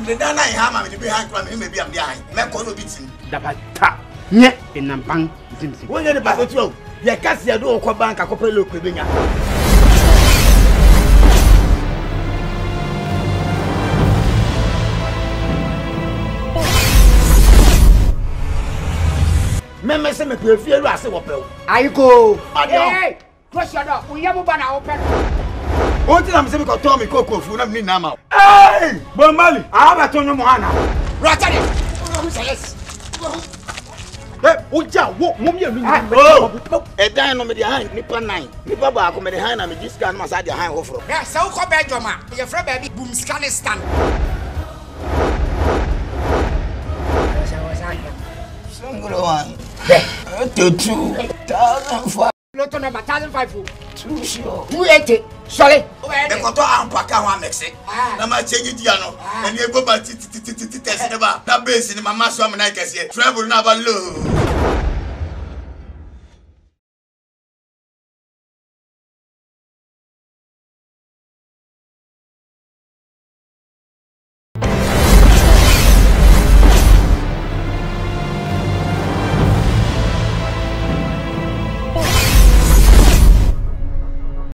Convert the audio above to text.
The Dana Hama will be behind me, maybe I'm behind. Meko beating. Dabata. Nye enampang zimsi. When you're the battle, you can't see a door or bank a couple of Quibina. Member send me to fear as a whopper. I go. Hey, close your door. We have a banner open. What did I say? Because Tommy Coco food and me now. Hey, Bomali, I have a ton of Mohana. Ratani. Hey, Uja, what mummy? Oh, a dime on the behind, Nipper 9. Nipper back on the hand and this gun must have the high offer. Yes, so come back, your man. Your friend baby boom scanning stand. Single one. 2,005. Lot number 1,005. Too sure. 280. Sorry. The contour and Paka one makes it. I'm a change Diano. And you go back to test never. That base in my master, I can say, travel never low.